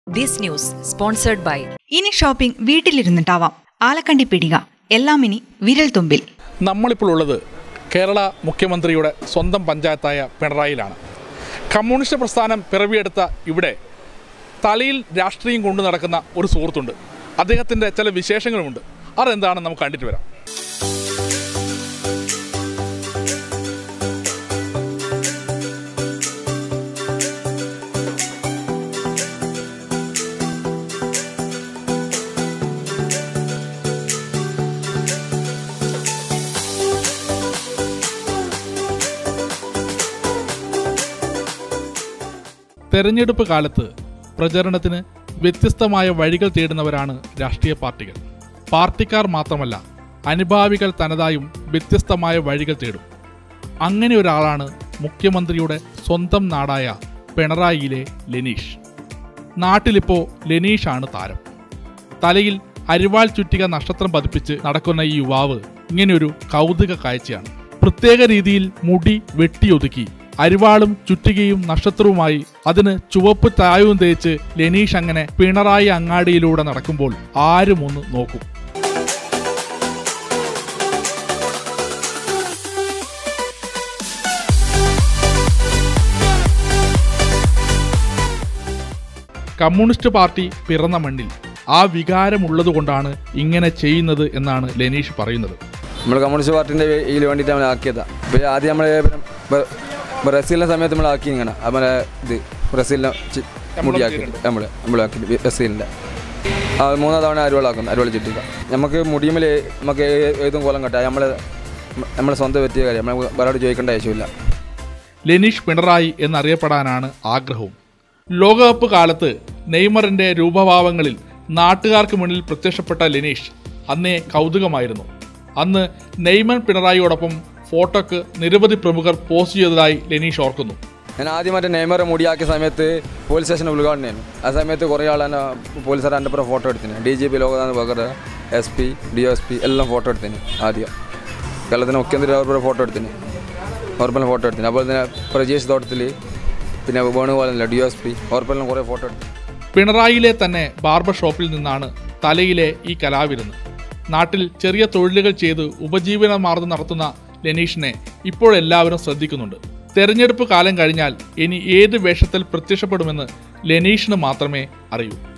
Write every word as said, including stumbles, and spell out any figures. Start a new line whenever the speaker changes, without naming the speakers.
This news sponsored by
ഇനി shopping വീട്ടിലിരുന്നിട്ടാവാം. ആലക്കണ്ടി പിടിക എല്ലാം ഇനി വിരൽ തുമ്പിൽ.
നമ്മളിപ്പോൾ ഉള്ളത് കേരള മുഖ്യമന്ത്രിയുടെ സ്വന്തം പഞ്ചായത്തായ പിണറായിലാണ്. കമ്മ്യൂണിസ്റ്റ് പ്രസ്ഥാനം പിറവിയെടുത്ത ഇവിടെ തലയിൽ രാഷ്ട്രീയം കൊണ്ടു നടക്കുന്ന ഒരു സുഹൃത്തുണ്ട്. അദ്ദേഹത്തിൻ്റെ ചില വിശേഷങ്ങളുമുണ്ട്. അതെന്താണെന്ന് നമുക്ക് കണ്ടിട്ട് വരാം. തെരഞ്ഞെടുപ്പ് കാലത്ത് പ്രചരണത്തിന് വ്യത്യസ്തമായ വഴികൾ തേടുന്നവരാണ് രാഷ്ട്രീയ പാർട്ടികൾ. പാർട്ടിക്കാർ മാത്രമല്ല, അനുഭാവികൾ തനതായും വ്യത്യസ്തമായ വഴികൾ തേടും. അങ്ങനെ ഒരാളാണ് മുഖ്യമന്ത്രിയുടെ സ്വന്തം നാടായ പിണറായിയിലെ ലെനീഷ്. നാട്ടിലിപ്പോൾ ലെനീഷാണ് താരം. തലയിൽ അരിവാൾ ചുറ്റിക നക്ഷത്രം പതിപ്പിച്ച് നടക്കുന്ന ഈ യുവാവ് ഇങ്ങനെയൊരു കൗതുക കാഴ്ചയാണ്. പ്രത്യേക രീതിയിൽ മുടി വെട്ടിയൊതുക്കി അരിവാളും ചുറ്റികയും നക്ഷത്രവുമായി അതിന് ചുവപ്പ് തായവും തേച്ച് ലെനീഷ് അങ്ങനെ പിണറായി അങ്ങാടിയിലൂടെ നടക്കുമ്പോൾ ആരും ഒന്ന് നോക്കും. കമ്മ്യൂണിസ്റ്റ് പാർട്ടി പിറന്ന മണ്ണിൽ ആ വികാരമുള്ളതുകൊണ്ടാണ് ഇങ്ങനെ ചെയ്യുന്നത് എന്നാണ് ലെനീഷ് പറയുന്നത്.
നമ്മൾ കമ്മ്യൂണിസ്റ്റ് പാർട്ടിൻ്റെ ഇതിൽ വേണ്ടിയിട്ട് നമ്മൾ ആക്കിയതാണ്. ഇപ്പോൾ ആദ്യം നമ്മൾ ബ്രസീലിൻ്റെ സമയത്ത് നമ്മൾ ആക്കി ഇങ്ങനെ നമ്മളെ ഇത് ബ്രസീലിനെ മുടിയാക്കി നമ്മൾ നമ്മളാക്കി ബ്രസീലിൻ്റെ ആ മൂന്നാം തവണ അരുവളാക്കുന്നു അരുവള ചുറ്റിക. നമുക്ക് മുടിയുമ്പോൾ നമുക്ക് ഏതും കോലം കെട്ടാം. നമ്മൾ നമ്മളെ സ്വന്തം പറ്റിയ കാര്യം നമ്മൾ വേറെ ചോദിക്കേണ്ട ആവശ്യമില്ല.
ലെനീഷ് പിണറായി എന്നറിയപ്പെടാനാണ് ആഗ്രഹവും. ലോകകപ്പ് കാലത്ത് നെയ്മറിൻ്റെ രൂപഭാവങ്ങളിൽ നാട്ടുകാർക്ക് മുന്നിൽ പ്രത്യക്ഷപ്പെട്ട ലെനീഷ് അന്നേ കൗതുകമായിരുന്നു. അന്ന് നെയ്മർ പിണറായിയോടൊപ്പം ഫോട്ടോക്ക് നിരവധി പ്രമുഖർ പോസ്റ്റ് ചെയ്തതായി ലെനീഷ് ഓർക്കുന്നു.
ഞാൻ ആദ്യമായിട്ട് നെയ്മറെ മുടിയാക്കിയ സമയത്ത് പോലീസ് സ്റ്റേഷൻ ഉദ്ഘാടനം. ആ സമയത്ത് കുറേ ആൾ തന്നെ പോലീസുകാർ എൻ്റെ പുറം ഫോട്ടോ എടുത്തിന്. D G P Loknath Behera, S P, D S P എല്ലാം ഫോട്ടോ എടുത്തിന്. ആദ്യം കേരളത്തിന് മുഖ്യമന്ത്രി അവരുടെ ഫോട്ടോ എടുത്തിന്, ഓർപ്പെല്ലാം ഫോട്ടോ എടുത്തിന്. അതുപോലെ തന്നെ പ്രജേഷ് തോട്ടത്തിൽ, പിന്നെ വേണുഗോപാലല്ല ഡി എസ് പി ഓർപ്പെല്ലാം കുറേ ഫോട്ടോ എടുത്തു.
പിണറായിയിലെ തന്നെ ബാർബർ ഷോപ്പിൽ നിന്നാണ് തലയിലെ ഈ കലാവിരുന്ന്. നാട്ടിൽ ചെറിയ തൊഴിലുകൾ ചെയ്ത് ഉപജീവന മാർഗം നടത്തുന്ന ലെനീഷിനെ ഇപ്പോഴെല്ലാവരും ശ്രദ്ധിക്കുന്നുണ്ട്. തെരഞ്ഞെടുപ്പ് കാലം കഴിഞ്ഞാൽ ഇനി ഏത് വേഷത്തിൽ പ്രത്യക്ഷപ്പെടുമെന്ന് ലെനീഷിന് മാത്രമേ അറിയൂ.